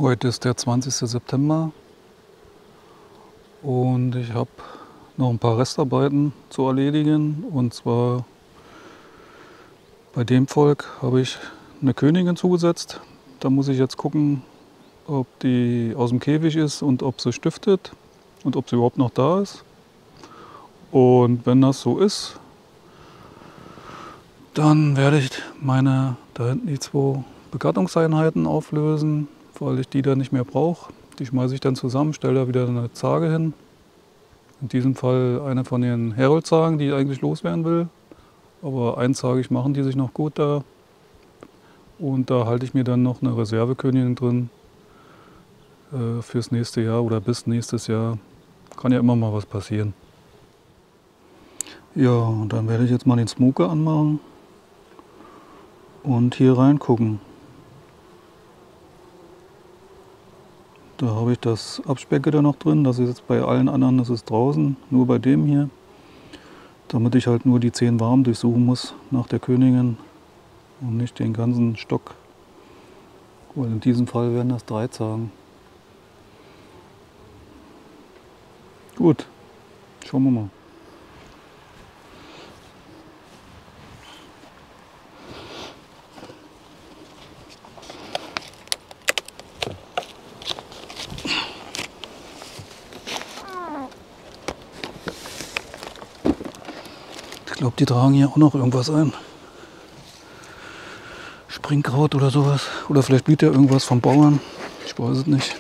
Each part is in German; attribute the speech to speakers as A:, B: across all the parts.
A: Heute ist der 20. September und ich habe noch ein paar Restarbeiten zu erledigen. Und zwar bei dem Volk habe ich eine Königin zugesetzt. Da muss ich jetzt gucken, ob die aus dem Käfig ist und ob sie stiftet und ob sie überhaupt noch da ist. Und wenn das so ist, dann werde ich da hinten die 2 Begattungseinheiten auflösen, weil ich die dann nicht mehr brauche. Die schmeiße ich dann zusammen, stelle da wieder eine Zarge hin. In diesem Fall eine von den Herold-Zargen, die ich eigentlich loswerden will. Aber einzagig machen die sich noch gut da. Und da halte ich mir dann noch eine Reservekönigin drin fürs nächste Jahr oder bis nächstes Jahr. Kann ja immer mal was passieren. Ja, und dann werde ich jetzt mal den Smoker anmachen und hier reingucken. Da habe ich das Abspeckgitter noch drin, das ist jetzt bei allen anderen, das ist draußen, nur bei dem hier. Damit ich halt nur die 10 Waben durchsuchen muss nach der Königin und nicht den ganzen Stock. Und in diesem Fall werden das 3 Zargen. Gut, schauen wir mal. Ich glaube, die tragen hier auch noch irgendwas ein. Springkraut oder sowas. Oder vielleicht liegt ja irgendwas vom Bauern. Ich weiß es nicht.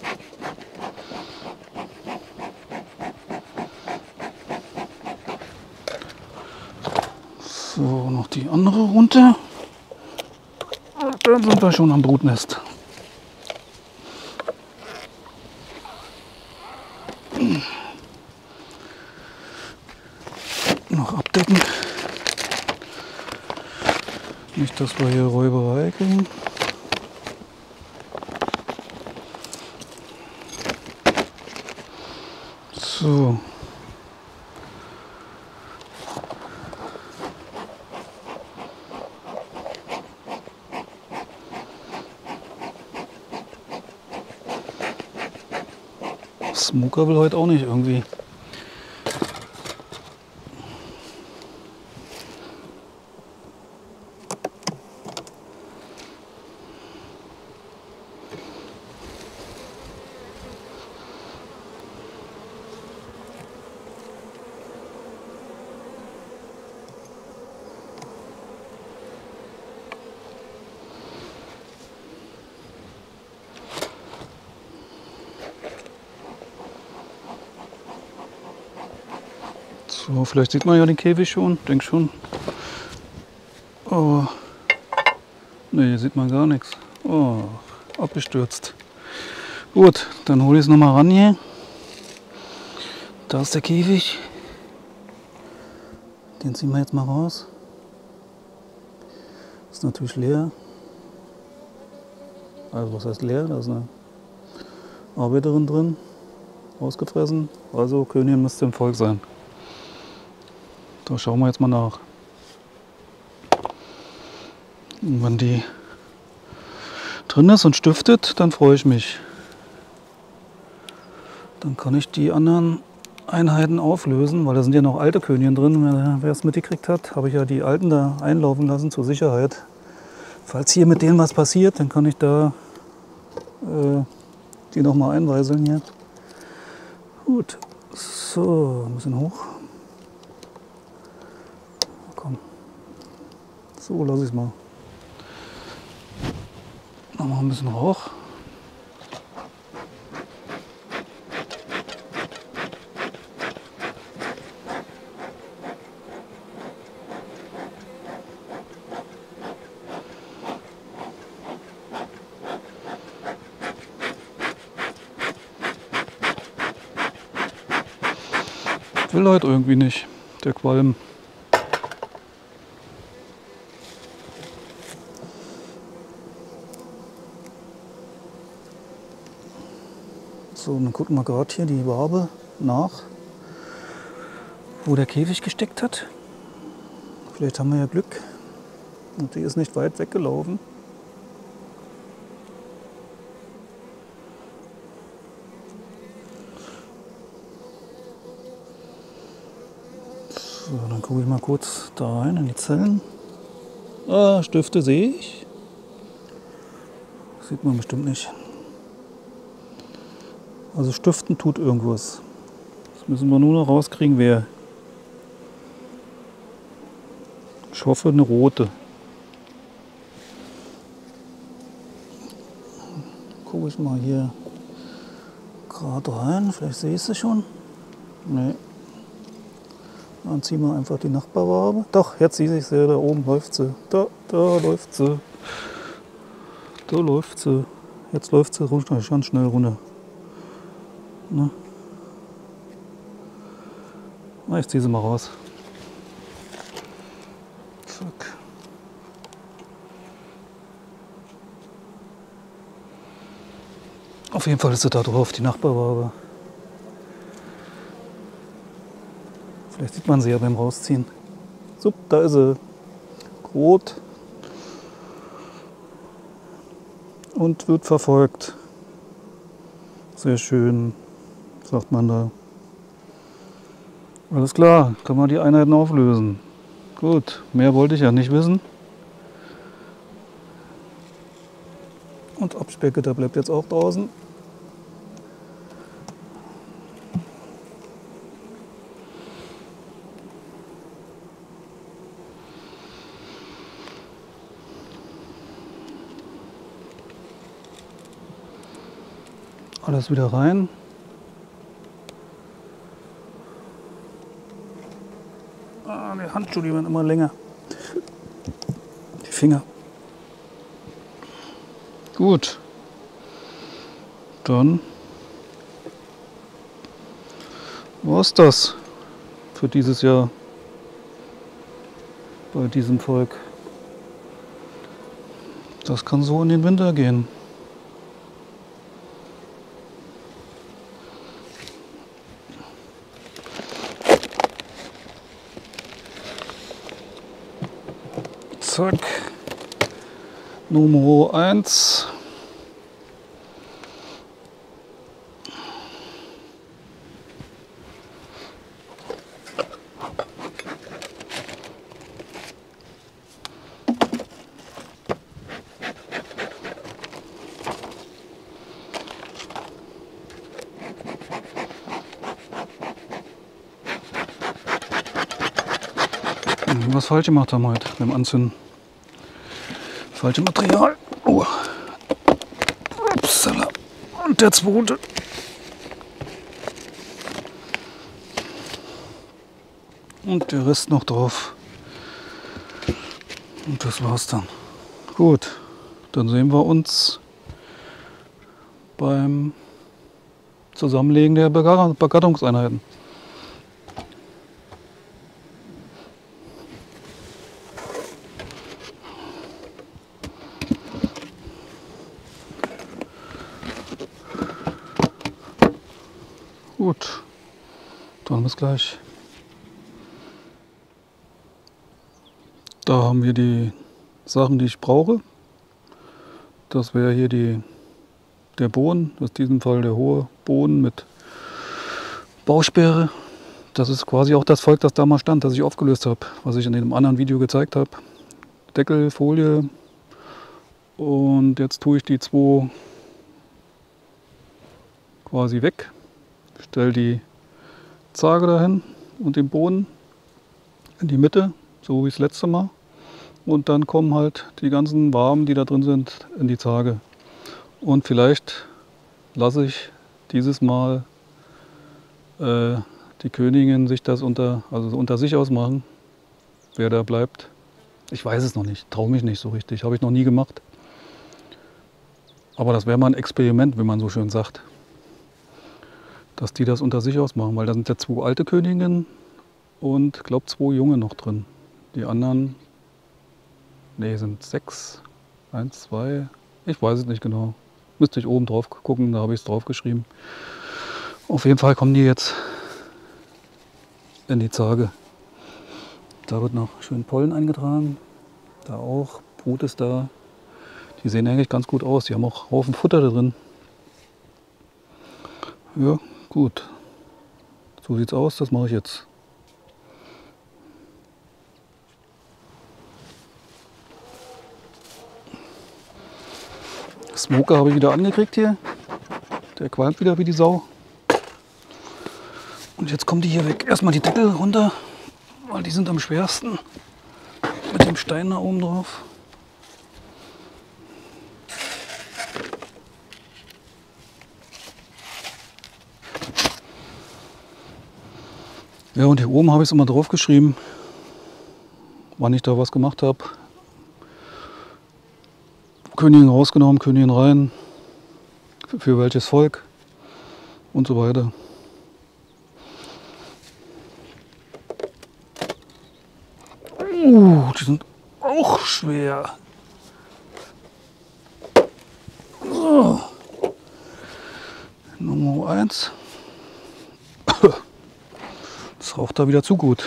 A: So, noch die andere runter. Und dann sind wir schon am Brutnest. Noch abdecken. Nicht, dass wir hier Räuberei kriegen. So. Smoker will heute auch nicht irgendwie. So, vielleicht sieht man ja den Käfig schon, denk schon. Oh, ne, hier sieht man gar nichts. Oh, abgestürzt. Gut, dann hole ich es nochmal ran hier. Da ist der Käfig. Den ziehen wir jetzt mal raus. Ist natürlich leer. Also was heißt leer? Da ist eine Arbeiterin drin. Ausgefressen. Also Königin müsste im Volk sein. Da schauen wir jetzt mal nach. Und wenn die drin ist und stiftet, dann freue ich mich. Dann kann ich die anderen Einheiten auflösen, weil da sind ja noch alte Königinnen drin. Wer es mitgekriegt hat, habe ich ja die alten da einlaufen lassen zur Sicherheit. Falls hier mit denen was passiert, dann kann ich da die noch mal einweiseln hier. Gut, so, ein bisschen hoch. Komm, so lasse ich es mal. Noch mal ein bisschen hoch. Will heute irgendwie nicht, der Qualm. So, dann gucken wir gerade hier die Wabe nach, wo der Käfig gesteckt hat. Vielleicht haben wir ja Glück und die ist nicht weit weggelaufen. So, dann gucke ich mal kurz da rein in die Zellen. Ah, Stifte sehe ich. Sieht man bestimmt nicht. Also Stiften tut irgendwas. Das müssen wir nur noch rauskriegen, wer. Ich hoffe, eine rote. Gucke ich mal hier gerade rein. Vielleicht sehe ich sie schon. Nee. Dann ziehen wir einfach die Nachbarwabe. Doch, jetzt sehe ich sie. Da oben läuft sie. Da läuft sie. Da läuft sie. Jetzt läuft sie runter, ganz schnell runter. Na. Na, ich ziehe sie mal raus. Zack. Auf jeden Fall ist sie da drauf, die Nachbarwabe. Vielleicht sieht man sie ja beim Rausziehen. So, da ist sie. Rot. Und wird verfolgt. Sehr schön, sagt man da. Alles klar, kann man die Einheiten auflösen. Gut, mehr wollte ich ja nicht wissen. Und Abspecke, der bleibt jetzt auch draußen. Alles wieder rein. Ah, die Handschuhe, die werden immer länger. Die Finger. Gut. Dann war's das für dieses Jahr bei diesem Volk. Das kann so in den Winter gehen. Zack. Nummer 1. Was falsch gemacht haben heute beim Anzünden. Falsche Material. Oh. Upsala. Und der zweite. Und der Rest noch drauf. Und das war's dann. Gut, dann sehen wir uns beim Zusammenlegen der Begattungseinheiten. Gut, dann bis gleich. Da haben wir die Sachen, die ich brauche. Das wäre hier der Boden, das ist in diesem Fall der hohe Boden mit Bausperre. Das ist quasi auch das Volk, das da mal stand, das ich aufgelöst habe, was ich in dem anderen Video gezeigt habe. Deckel, Folie und jetzt tue ich die 2 quasi weg. Stelle die Zarge dahin und den Boden in die Mitte, so wie das letzte Mal. Und dann kommen halt die ganzen Waben, die da drin sind, in die Zarge. Und vielleicht lasse ich dieses Mal die Königin sich das unter sich ausmachen, wer da bleibt. Ich weiß es noch nicht, traue mich nicht so richtig, habe ich noch nie gemacht. Aber das wäre mal ein Experiment, wie man so schön sagt. Dass die das unter sich ausmachen, weil da sind ja 2 alte Königinnen und ich glaube 2 junge noch drin. Die anderen, nee, sind 6, 1, 2, ich weiß es nicht genau. Müsste ich oben drauf gucken, da habe ich es drauf geschrieben. Auf jeden Fall kommen die jetzt in die Zarge. Da wird noch schön Pollen eingetragen, da auch, Brut ist da. Die sehen eigentlich ganz gut aus, die haben auch Haufen Futter da drin. Ja. Gut, so sieht's aus, das mache ich jetzt. Smoker habe ich wieder angekriegt hier. Der qualmt wieder wie die Sau. Und jetzt kommen die hier weg. Erstmal die Deckel runter, weil die sind am schwersten. Mit dem Stein da oben drauf. Ja, und hier oben habe ich es immer drauf geschrieben, wann ich da was gemacht habe. Königin rausgenommen, Königin rein, für welches Volk und so weiter. Die sind auch schwer. So. Nummer 1. Das raucht da wieder zu gut.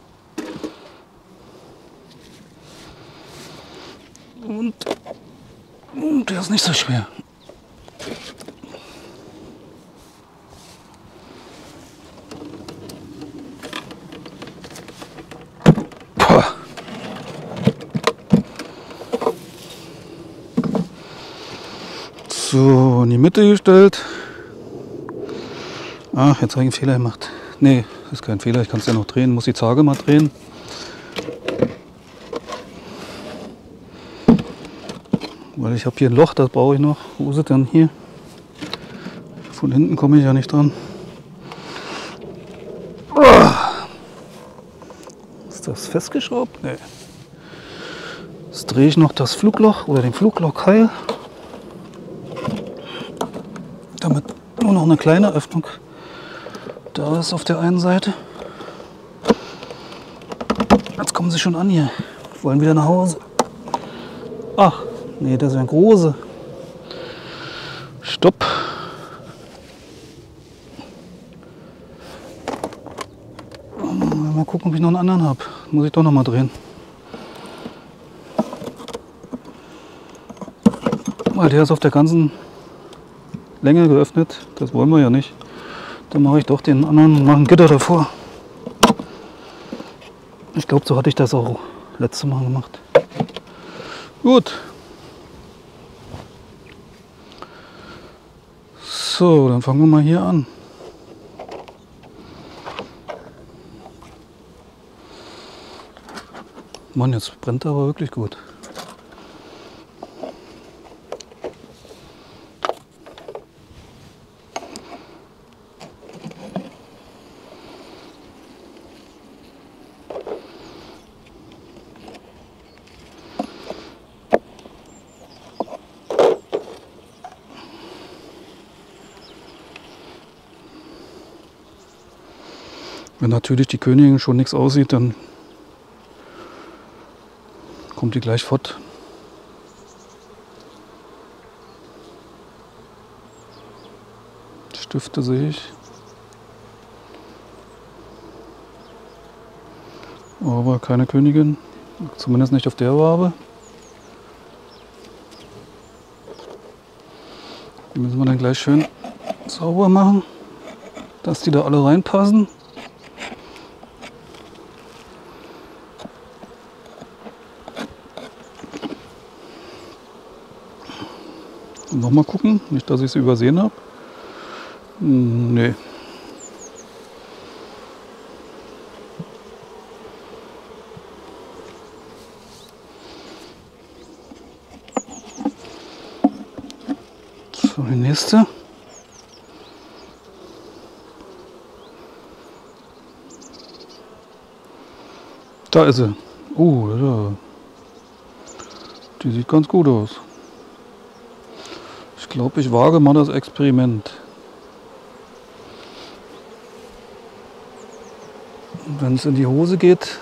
A: Und der ist nicht so schwer. So, in die Mitte gestellt. Ach, jetzt habe ich einen Fehler gemacht. Nee, das ist kein Fehler, ich kann es ja noch drehen, muss die Zarge mal drehen. Weil ich habe hier ein Loch, das brauche ich noch. Wo ist es denn hier? Von hinten komme ich ja nicht dran. Ist das festgeschraubt? Nee. Jetzt drehe ich noch das Flugloch oder den Fluglochkeil. Damit nur noch eine kleine Öffnung da ist auf der einen Seite. Jetzt kommen sie schon an hier. Wollen wieder nach Hause. Ach, nee, das ist ein große. Stopp. Mal gucken, ob ich noch einen anderen habe. Muss ich doch noch mal drehen. Weil der ist auf der ganzen Länge geöffnet. Das wollen wir ja nicht. Dann mache ich doch den anderen und mache ein Gitter davor. Ich glaube, so hatte ich das auch letztes Mal gemacht. Gut. So, dann fangen wir mal hier an. Mann, jetzt brennt er aber wirklich gut. Wenn natürlich die Königin schon nichts aussieht, dann kommt die gleich fort. Stifte sehe ich. Aber keine Königin, zumindest nicht auf der Wabe. Die müssen wir dann gleich schön sauber machen, dass die da alle reinpassen. Nochmal gucken, nicht, dass ich sie übersehen habe. Nee. So, die nächste. Da ist sie. Ja. Die sieht ganz gut aus. Ich glaube, ich wage mal das Experiment. Wenn es in die Hose geht,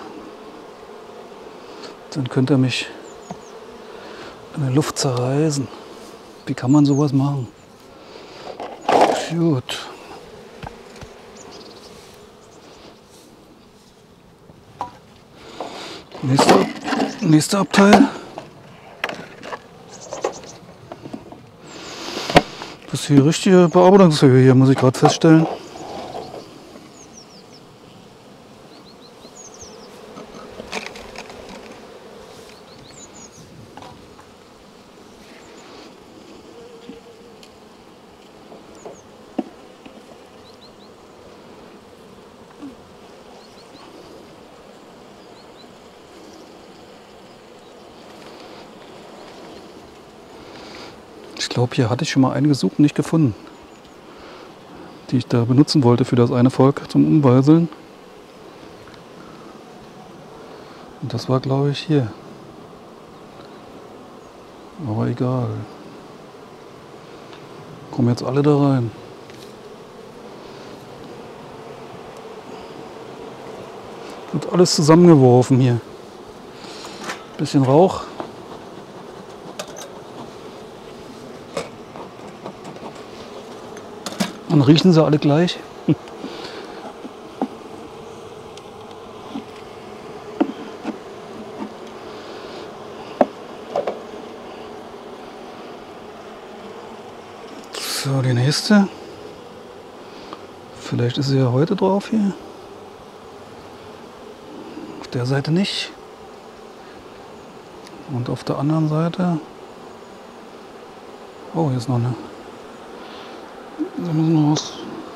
A: dann könnte er mich in der Luft zerreißen. Wie kann man sowas machen? Gut. Nächster Abteil. Das ist die richtige Bearbeitungshöhe hier, muss ich gerade feststellen. Ich glaube, hier hatte ich schon mal eine gesucht und nicht gefunden, die ich da benutzen wollte für das eine Volk zum Umweiseln. Und das war, glaube ich, hier. Aber egal. Kommen jetzt alle da rein. Wird alles zusammengeworfen hier. Bisschen Rauch. Dann riechen sie alle gleich. So, die nächste. Vielleicht ist sie ja heute drauf hier. Auf der Seite nicht. Und auf der anderen Seite. Oh, hier ist noch eine. Da müssen wir was.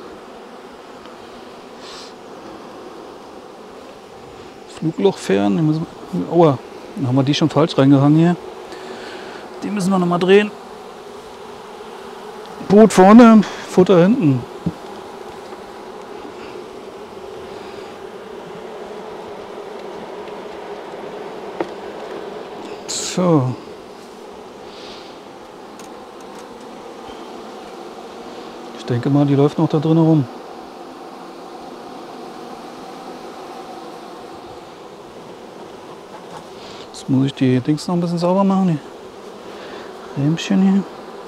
A: Flugloch fern. Aua, dann haben wir die schon falsch reingehangen hier. Die müssen wir noch mal drehen. Boot vorne, Futter hinten. So. Ich denke mal, die läuft noch da drin rum. Jetzt muss ich die Dings noch ein bisschen sauber machen. Die Rähmchen hier.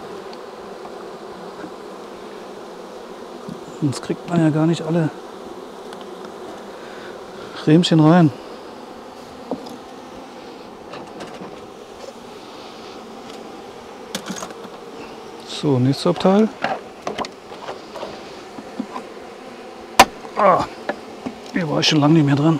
A: Sonst kriegt man ja gar nicht alle Rähmchen rein. So, nächstes Abteil. Ah, hier war ich schon lange nicht mehr dran.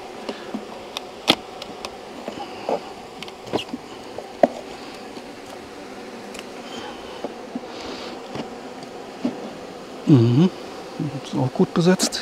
A: Mhm. Ist auch gut besetzt.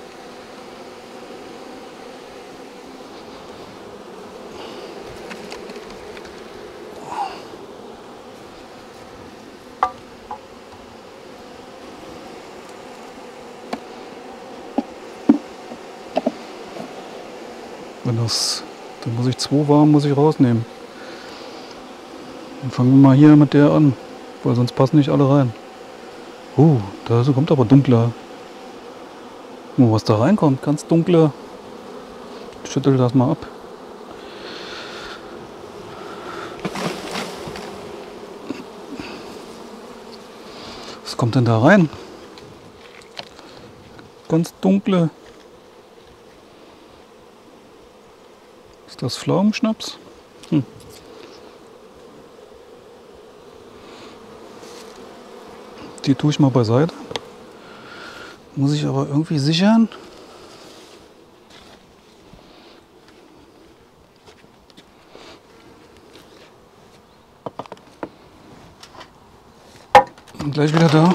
A: Dann muss ich 2 warm muss ich rausnehmen. Dann fangen wir mal hier mit der an, weil sonst passen nicht alle rein. Da kommt aber dunkler. Oh, was da reinkommt, ganz dunkler. Ich schüttel das mal ab. Was kommt denn da rein? Ganz dunkle. Ist das Pflaumenschnaps? Die tue ich mal beiseite. Muss ich aber irgendwie sichern. Und gleich wieder da.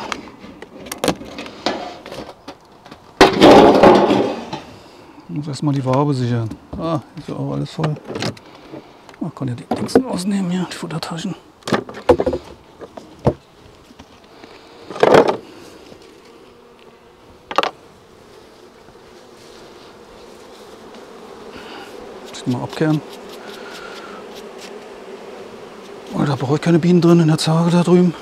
A: Ich muss erstmal die Wabe sichern. Ist ja auch alles voll. Ich kann ja die Dings ausnehmen hier, die Futtertaschen. Mal abkehren. Oh, da brauche ich keine Bienen drin in der Zarge da drüben.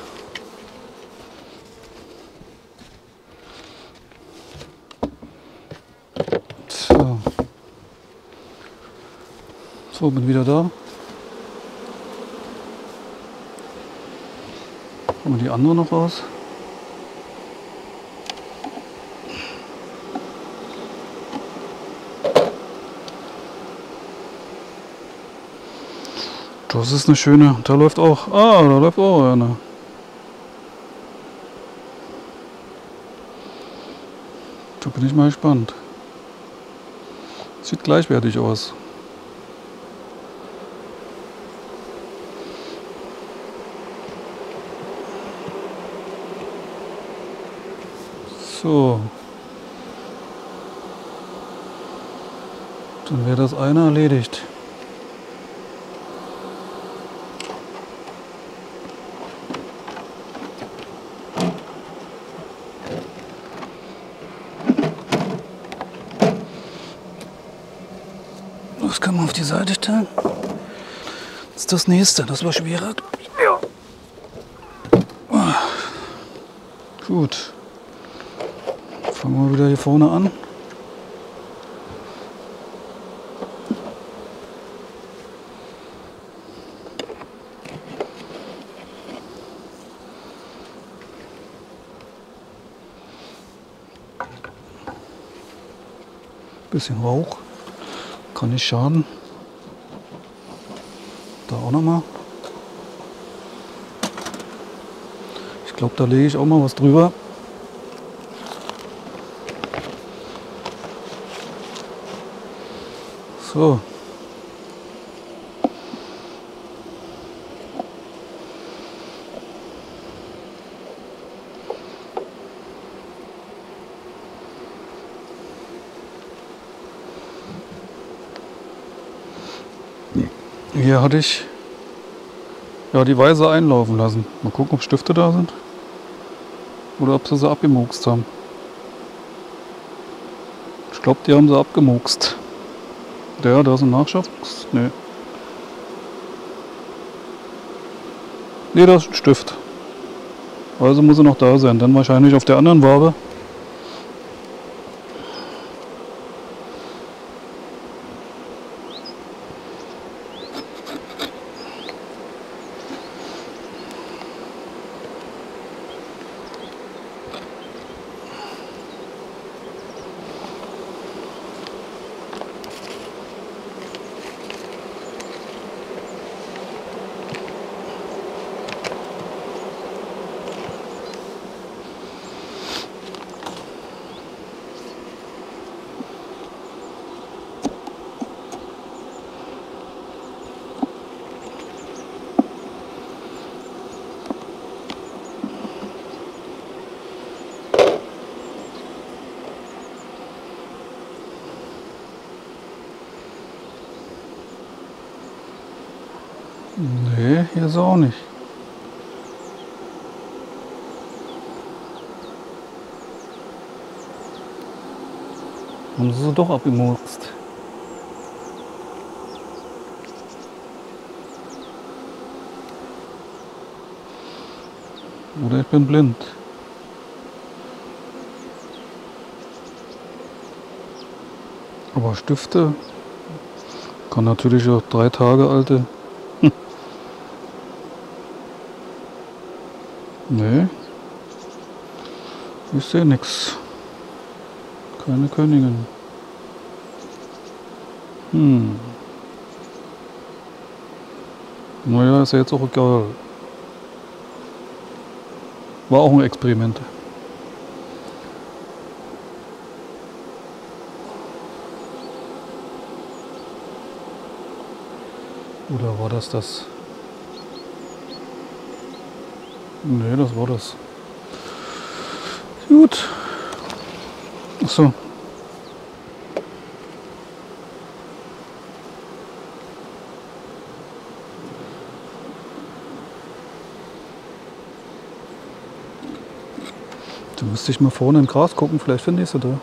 A: So, bin wieder da. Holen wir die andere noch raus. Das ist eine schöne. Da läuft auch. Da läuft auch eine. Da bin ich mal gespannt. Sieht gleichwertig aus. So. Dann wäre das eine erledigt. Das kann man auf die Seite stellen. Das ist das nächste, das war schwerer. Ja. Gut. Fangen wir wieder hier vorne an. Bisschen Rauch, kann nicht schaden. Da auch noch mal. Ich glaube, da lege ich auch mal was drüber. So. Hier hatte ich ja die Weiße einlaufen lassen. Mal gucken, ob Stifte da sind oder ob sie abgemurkst haben. Ich glaube, die haben sie abgemurkst. Da ist ein Nachschub. Nee. Nee, da ist ein Stift. Also muss er noch da sein. Dann wahrscheinlich auf der anderen Wabe. Nee, hier ist er auch nicht. Haben sie doch abgemurkst. Oder ich bin blind. Aber Stifte kann natürlich auch 3 Tage alte. Nee, ich sehe nichts. Keine Königin. Naja, ist ja jetzt auch egal. War auch ein Experiment. Oder war das das? Nee, das war das. Gut. Achso. Du müsste ich mal vorne im Gras gucken, vielleicht finde ich sie da.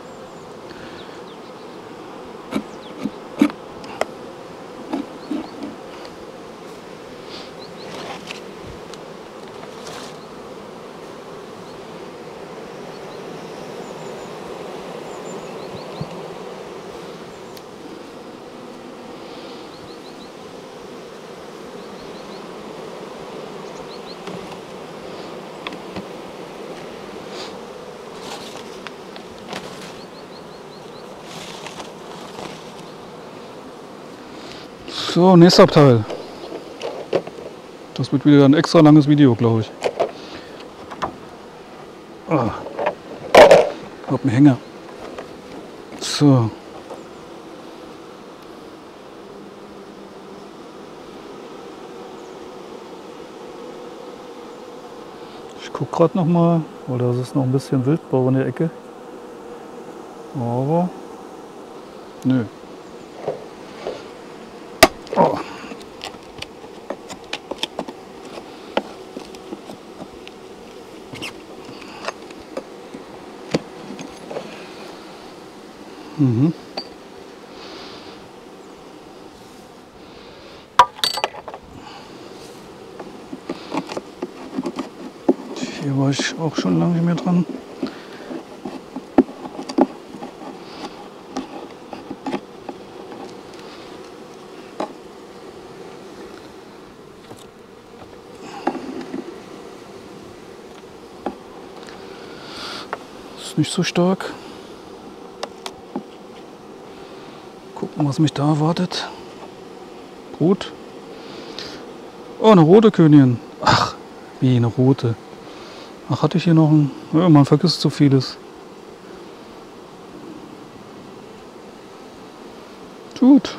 A: So, nächster Abteil. Das wird wieder ein extra langes Video, glaube ich. Ah. Ich hab einen Hänger. So. Ich gucke gerade noch mal, weil das ist noch ein bisschen Wildbau in der Ecke. Aber nö. Oh. Hier war ich auch schon lange nicht mehr dran. Ist nicht so stark. Gucken, was mich da erwartet. Brut. Oh, eine rote Königin. Ach, wie eine rote. Ach, hatte ich hier noch ein... Ja, man vergisst so vieles. Gut.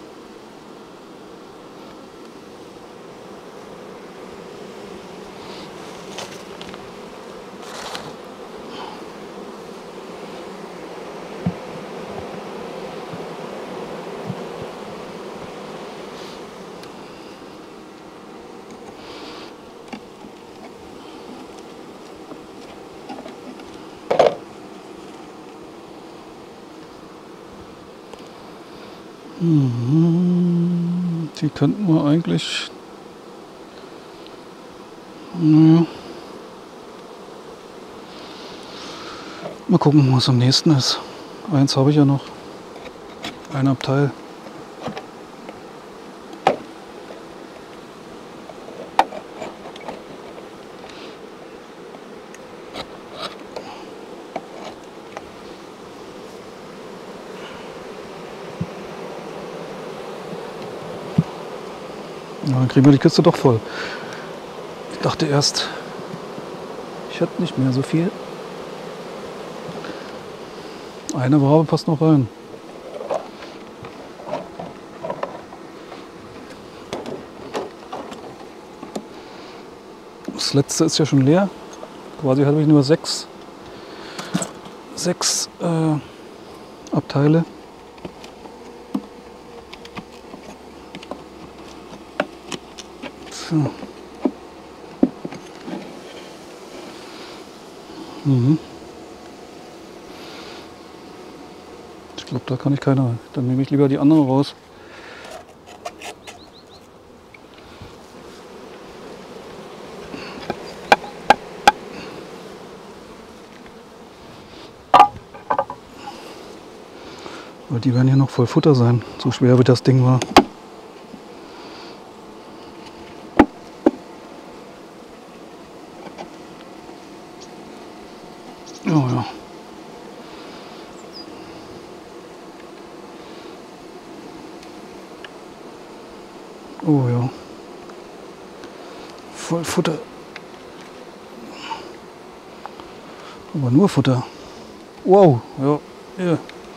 A: Die könnten wir eigentlich... Naja. Mal gucken, was am nächsten ist. Eins habe ich ja noch. Ein Abteil. Ja, dann kriegen wir die Kiste doch voll. Ich dachte erst, ich hätte nicht mehr so viel. Eine Wabe passt noch rein. Das letzte ist ja schon leer. Quasi hatte ich nur sechs Abteile. So. Ich glaube, da kann ich keine. Dann nehme ich lieber die andere raus. Weil die werden hier noch voll Futter sein. So schwer wie das Ding war. Oh ja. Oh ja. Voll Futter. Aber nur Futter. Wow. Ja. Ja.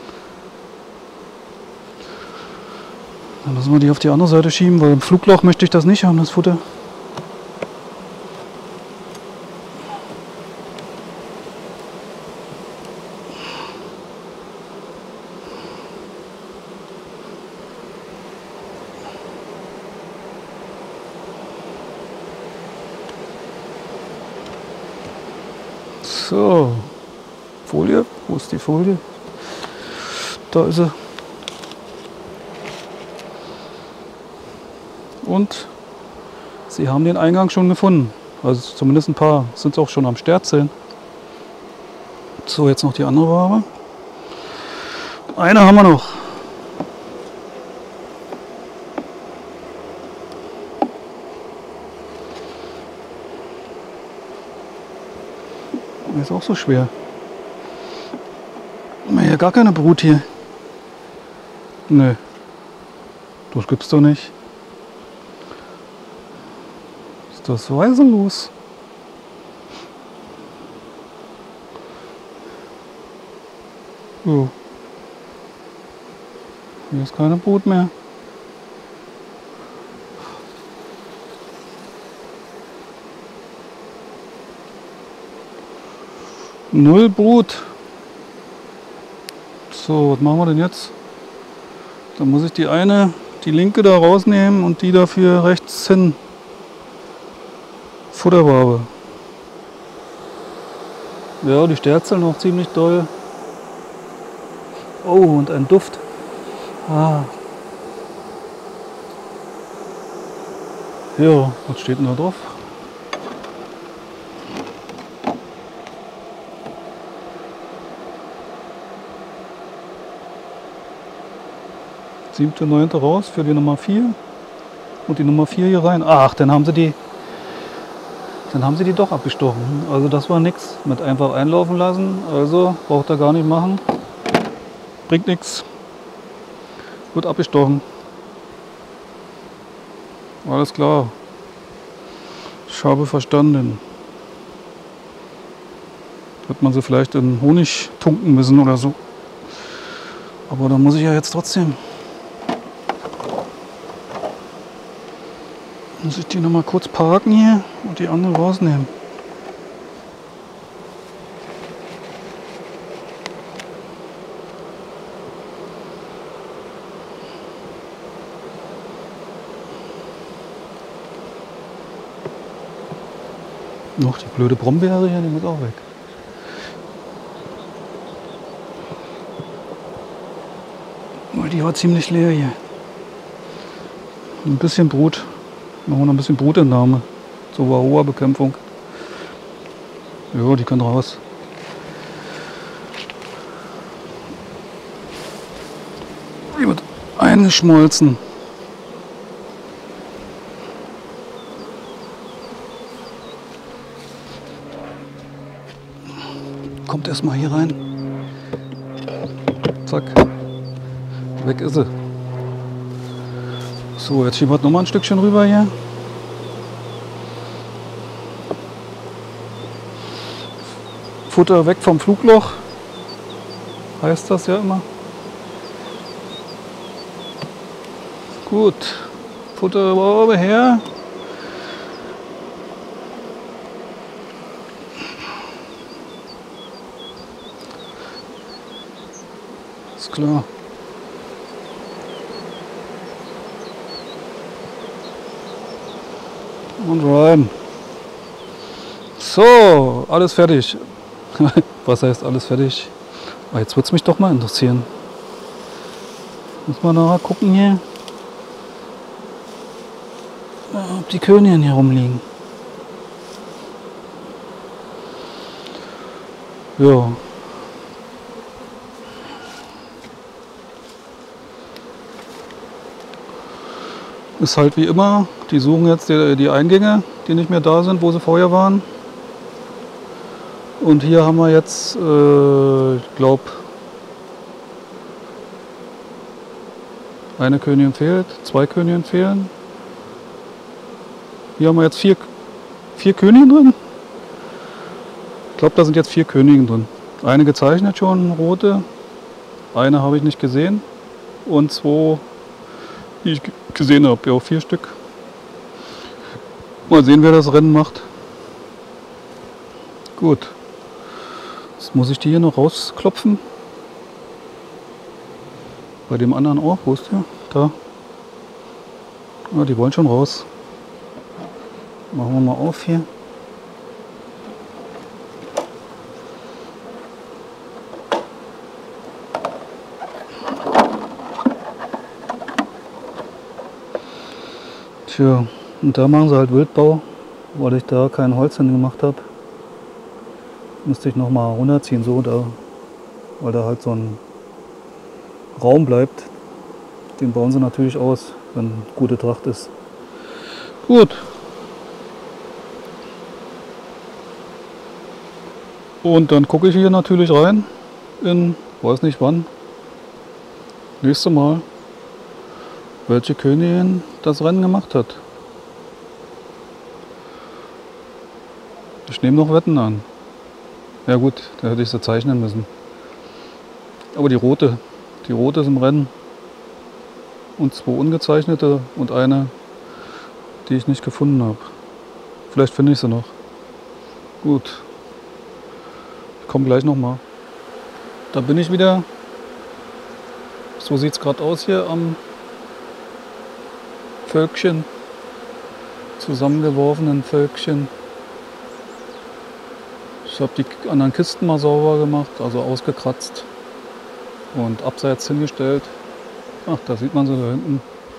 A: Dann lassen wir die auf die andere Seite schieben, weil im Flugloch möchte ich das nicht haben, das Futter. So, Folie, wo ist die Folie? Da ist sie. Und sie haben den Eingang schon gefunden. Also zumindest ein paar sind auch schon am Sterzeln. So, jetzt noch die andere Ware. Eine haben wir noch. Ist auch so schwer. Ja, gar keine Brut hier. Nö. Das gibt's doch nicht. Ist das weisenlos? So. Hier ist keine Brut mehr. Null Brut. So, was machen wir denn jetzt? Dann muss ich die linke da rausnehmen und die dafür rechts hin. Futterwabe. Ja, die sterzeln noch ziemlich doll. Oh, und ein Duft. Ah. Ja, was steht denn da drauf? 7., 9. raus für die Nummer 4 und die Nummer 4 hier rein. Ach, dann haben sie die doch abgestochen. Also das war nichts mit einfach einlaufen lassen. Also braucht er gar nicht machen. Bringt nichts. Wird abgestochen. Alles klar. Ich habe verstanden. Hätte man sie vielleicht in Honig tunken müssen oder so. Aber da muss ich ja jetzt trotzdem. Muss ich die noch mal kurz parken hier und die andere rausnehmen. Noch die blöde Brombeere hier, die muss auch weg. Weil die war ziemlich leer hier. Ein bisschen Brut. Machen wir noch ein bisschen Brutentnahme zur Varroa-Bekämpfung. Ja, die kann raus. Die wird eingeschmolzen. Kommt erstmal hier rein. Zack. Weg ist sie. So, jetzt schieben wir noch mal ein Stückchen rüber hier. Futter weg vom Flugloch, heißt das ja immer. Gut, Futter oben her. Ist klar. Und rein. So, alles fertig. Was heißt alles fertig? Aber jetzt wird es mich doch mal interessieren. Muss man nachher gucken hier, ob die Königin hier rumliegen. Ja. Ist halt wie immer, die suchen jetzt die Eingänge, die nicht mehr da sind, wo sie vorher waren. Und hier haben wir jetzt, ich glaube, eine Königin fehlt, 2 Königinnen fehlen. Hier haben wir jetzt 4 Königinnen drin. Ich glaube, da sind jetzt 4 Königinnen drin. Eine gezeichnet schon, rote. Eine habe ich nicht gesehen. Und 2, die ich gesehen habe. Ja, 4 Stück. Mal sehen, wer das Rennen macht. Gut. Jetzt muss ich die hier noch rausklopfen. Bei dem anderen auch. Wo ist der? Da. Ah, die wollen schon raus. Machen wir mal auf hier. Tja, und da machen sie halt Wildbau, weil ich da kein Holz hin gemacht habe. Müsste ich noch mal runterziehen, so da, weil da halt so ein Raum bleibt. Den bauen sie natürlich aus, wenn gute Tracht ist. Gut. Und dann gucke ich hier natürlich rein in, weiß nicht wann, nächste Mal, welche Königin das Rennen gemacht hat. Ich nehme noch Wetten an. Ja gut, da hätte ich sie zeichnen müssen. Aber die rote ist im Rennen. Und 2 ungezeichnete und eine, die ich nicht gefunden habe. Vielleicht finde ich sie noch. Gut. Ich komme gleich nochmal. Da bin ich wieder. So sieht es gerade aus hier am Völkchen. Zusammengeworfenen Völkchen. Ich habe die anderen Kisten mal sauber gemacht, also ausgekratzt und abseits hingestellt. Ach, da sieht man sie da hinten.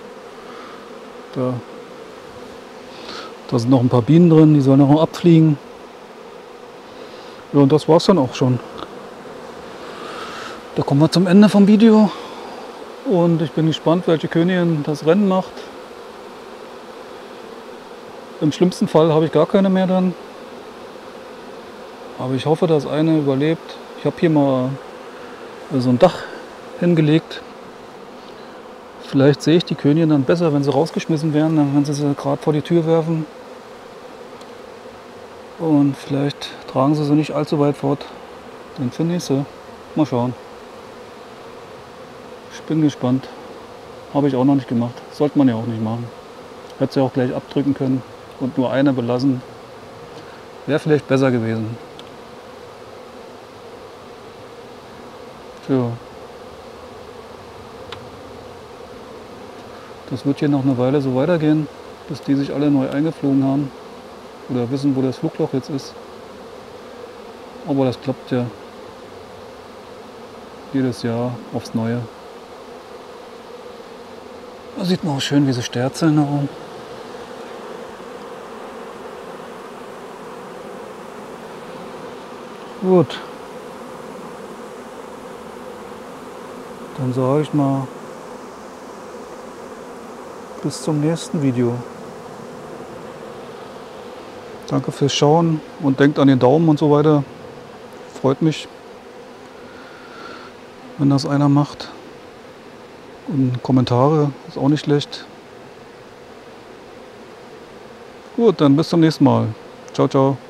A: Da sind noch ein paar Bienen drin, die sollen noch abfliegen. Ja, und das war's dann auch schon. Da kommen wir zum Ende vom Video. Und ich bin gespannt, welche Königin das Rennen macht. Im schlimmsten Fall habe ich gar keine mehr dann. Aber ich hoffe, dass eine überlebt. Ich habe hier mal so ein Dach hingelegt. Vielleicht sehe ich die Königin dann besser, wenn sie rausgeschmissen werden, dann wenn sie gerade vor die Tür werfen. Und vielleicht tragen sie nicht allzu weit fort. Dann finde ich sie. Mal schauen. Ich bin gespannt. Habe ich auch noch nicht gemacht. Sollte man ja auch nicht machen. Hätte sie auch gleich abdrücken können und nur eine belassen. Wäre vielleicht besser gewesen. Tja. Das wird hier noch eine Weile so weitergehen, bis die sich alle neu eingeflogen haben. Oder wissen, wo das Flugloch jetzt ist. Aber das klappt ja jedes Jahr aufs Neue. Da sieht man auch schön, wie sie sterzeln herum. Gut. Dann sage ich mal bis zum nächsten Video. Danke fürs Schauen und denkt an den Daumen und so weiter. Freut mich, wenn das einer macht. Und Kommentare ist auch nicht schlecht. Gut, dann bis zum nächsten Mal. Ciao, ciao.